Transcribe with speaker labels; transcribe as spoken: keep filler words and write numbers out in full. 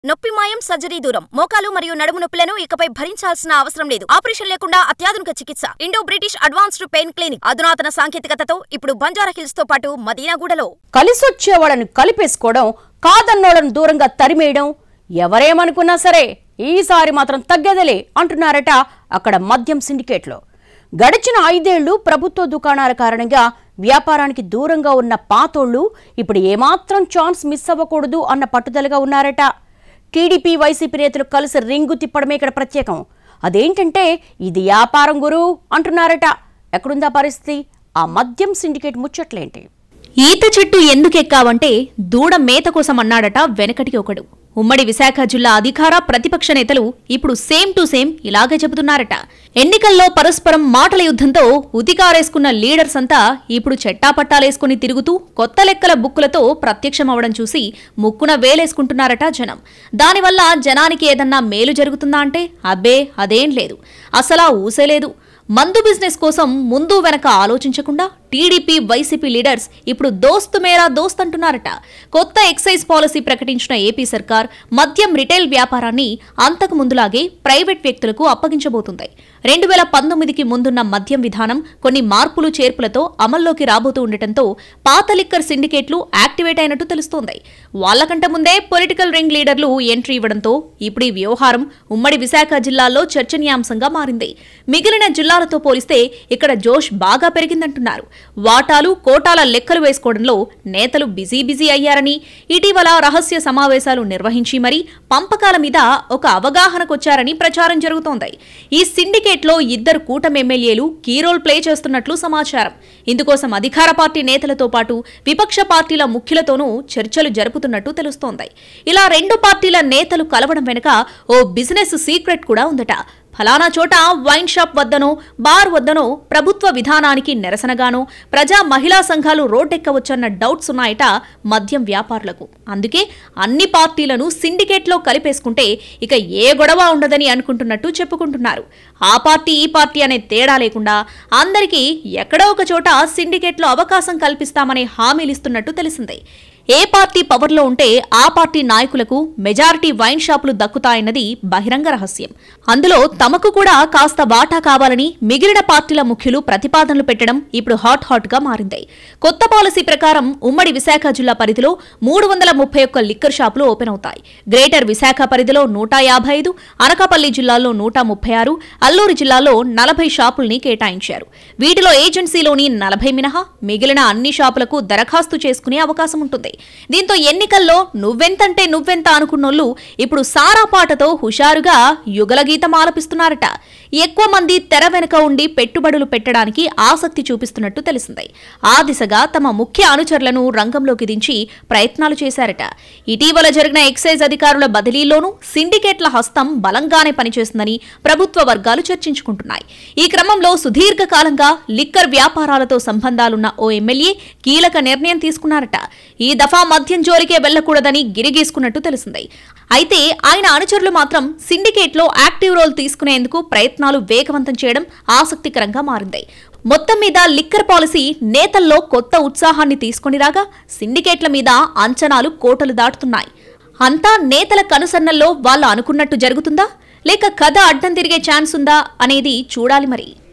Speaker 1: నొప్పి మాయం సర్జరీ దూరం మోకాలు మరియు నడుము నొప్పులను ఇకపై భరించాల్సిన అవసరం లేదు. ఆపరేషన్ లేకుండా అత్యాధునిక చికిత్స. Indo British advanced pain clinic అధునాతన సాంకేతికతతో ఇప్పుడు బంజారా హిల్స్ తో పాటు మదీనాగూడలో.
Speaker 2: కలిసొచ్చే వాళ్ళని కలిపేసుకోవడం, కాదన్నోళ్ళను దూరంగా తరిమేయడం, ఎవరేమనుకున్నా సరే ఈసారి మాత్రం తగ్గేదిలే అంటున్నారట అక్కడ మద్యం సిండికేట్లో. గడిచిన ఐదేళ్లు ప్రభుత్వ దుకాణాల కారణంగా వ్యాపారానికి దూరంగా ఉన్న పాతోళ్లు ఇప్పుడు ఏమాత్రం ఛాన్స్ మిస్ అవ్వకూడదు అన్న పట్టుదలగా ఉన్నారట. టీడీపీ వైసీపీ నేతలు కలిసి రింగు తిప్పడమే ఇక్కడ ప్రత్యేకం. అదేంటంటే ఇది వ్యాపారం గురు అంటున్నారట. ఎక్కడుందా పరిస్థితి? ఆ మద్యం సిండికేట్ ముచ్చట్లేంటి?
Speaker 3: ఈత చెట్టు ఎందుకెక్కావంటే దూడ మేత కోసం అన్నాడట వెనకటి ఒకడు. ఉమ్మడి విశాఖ జిల్లా అధికార ప్రతిపక్ష నేతలు ఇప్పుడు సేమ్ టు సేమ్ ఇలాగే చెబుతున్నారట. ఎన్నికల్లో పరస్పరం మాటల యుద్ధంతో ఉతికారేసుకున్న లీడర్స్ అంతా ఇప్పుడు చెట్టాపట్టాలేసుకుని తిరుగుతూ కొత్త లెక్కల బుక్కులతో ప్రత్యక్షమవడం చూసి ముక్కున వేలేసుకుంటున్నారట జనం. దానివల్ల జనానికి ఏదన్నా మేలు జరుగుతుందా అంటే అబ్బే అదేం లేదు, అసలా ఊసేలేదు. మందు బిజినెస్ కోసం ముందు వెనక ఆలోచించకుండా టీడీపీ వైసీపీ లీడర్స్ ఇప్పుడు దోస్తు మేరా దోస్త్ అంటున్నారట. కొత్త ఎక్సైజ్ పాలసీ ప్రకటించిన ఏపీ సర్కార్ మద్యం రిటైల్ వ్యాపారాన్ని అంతకు ముందులాగే ప్రైవేట్ వ్యక్తులకు అప్పగించబోతుంది. రెండు వేల పంతొమ్మిదికి ముందున్న మద్యం విధానం కొన్ని మార్పులు చేర్పులతో అమల్లోకి రాబోతూ ఉండటంతో పాత లిక్కర్ సిండికేట్లు యాక్టివేట్ అయినట్టు తెలుస్తోంది. వాళ్లకంటే ముందే పొలిటికల్ రింగ్ లీడర్లు ఎంట్రీ ఇవ్వడంతో ఇప్పుడు ఈ వ్యవహారం ఉమ్మడి విశాఖ జిల్లాలో చర్చనీయాంశంగా మారింది. మిగిలిన జిల్లాలతో పోలిస్తే ఇక్కడ జోష్ బాగా పెరిగిందంటున్నారు. వాటాలు కోటాల లెక్కలు వేసుకోవడంలో నేతలు బిజీ బిజీ అయ్యారని, ఇటీవల రహస్య సమావేశాలు నిర్వహించి మరీ పంపకాల మీద ఒక అవగాహనకొచ్చారని ప్రచారం జరుగుతోంది. ఈ సిండికేట్లో ఇద్దరు కూటమి ఎమ్మెల్యేలు కీ రోల్ ప్లే చేస్తున్నట్లు సమాచారం. ఇందుకోసం అధికార పార్టీ నేతలతో పాటు విపక్ష పార్టీల ముఖ్యులతోనూ చర్చలు జరుపుతున్నట్టు తెలుస్తోంది. ఇలా రెండు పార్టీల నేతలు కలవడం వెనుక ఓ బిజినెస్ సీక్రెట్ కూడా ఉందట. ఫలానా చోట వైన్ షాప్ వద్దనో బార్ వద్దనో ప్రభుత్వ విధానానికి నిరసనగానో ప్రజా మహిళా సంఘాలు రోడ్డెక్కవచ్చన్న డౌట్స్ ఉన్నాయట మద్యం వ్యాపారులకు. అందుకే అన్ని పార్టీలను సిండికేట్లో కలిపేసుకుంటే ఇక ఏ గొడవ ఉండదని అనుకుంటున్నట్టు చెప్పుకుంటున్నారు. ఆ పార్టీ ఈ పార్టీ అనే తేడా లేకుండా అందరికీ ఎక్కడో ఒక చోట సిండికేట్లో అవకాశం కల్పిస్తామనే హామీలిస్తున్నట్టు తెలిసిందే. ఏ పార్టీ పవర్లో ఉంటే ఆ పార్టీ నాయకులకు మెజారిటీ వైన్ షాపులు దక్కుతాయన్నది బహిరంగ రహస్యం. అందులో తమకు కూడా కాస్త వాటా కావాలని మిగిలిన పార్టీల ముఖ్యులు ప్రతిపాదనలు పెట్టడం ఇప్పుడు హాట్ హాట్ గా మారింది. కొత్త పాలసీ ప్రకారం ఉమ్మడి విశాఖ జిల్లా పరిధిలో మూడు వందల ముప్పై ఒక్క లిక్కర్ షాపులు ఓపెన్ అవుతాయి. గ్రేటర్ విశాఖ పరిధిలో నూట యాభై ఐదు, అనకాపల్లి జిల్లాలో నూట ముప్పై ఆరు, అల్లూరు జిల్లాలో నలభై షాపుల్ని కేటాయించారు. వీటిలో ఏజెన్సీలోని నలభై మినహా మిగిలిన అన్ని షాపులకు దరఖాస్తు చేసుకునే అవకాశం ఉంటుంది. దీంతో ఎన్నికల్లో నువ్వెంతంటే నువ్వెంత అనుకున్నోళ్లు ఇప్పుడు సారాపాటతో హుషారుగా యుగలగీతం ఆలపిస్తున్నారట. ఎక్కువ మంది తెర వెనుక ఉండి పెట్టుబడులు పెట్టడానికి ఆసక్తి చూపిస్తున్నట్టు తెలిసింది. ఆ దిశగా తమ ముఖ్య అనుచరులను రంగంలోకి దించి ప్రయత్నాలు చేశారట. ఇటీవల జరిగిన ఎక్సైజ్ అధికారుల బదిలీలోనూ సిండికేట్ల హస్తం బలంగానే పనిచేస్తుందని ప్రభుత్వ వర్గాలు చర్చించుకుంటున్నాయి. ఈ క్రమంలో సుదీర్ఘకాలంగా లిక్కర్ వ్యాపారాలతో సంబంధాలున్న ఓ ఎమ్మెల్యే కీలక నిర్ణయం తీసుకున్నారట. ఈ దఫా మద్యం జోలికే వెళ్లకూడదని గిరిగీసుకున్నట్టు తెలిసింది. అయితే ఆయన అనుచరులు మాత్రం సిండికేట్లో యాక్టివ్ రోల్ తీసుకునేందుకు ప్రయత్నాలు వేగవంతం చేయడం ఆసక్తికరంగా మారింది. మొత్తం మీద లిక్కర్ పాలసీ నేతల్లో కొత్త ఉత్సాహాన్ని తీసుకుని రాగా సిండికేట్ల మీద అంచనాలు కోటలు దాటుతున్నాయి. అంతా నేతల కనుసన్నల్లో వాళ్ళు అనుకున్నట్టు జరుగుతుందా లేక కథ అడ్డం తిరిగే ఛాన్స్ ఉందా అనేది చూడాలి మరి.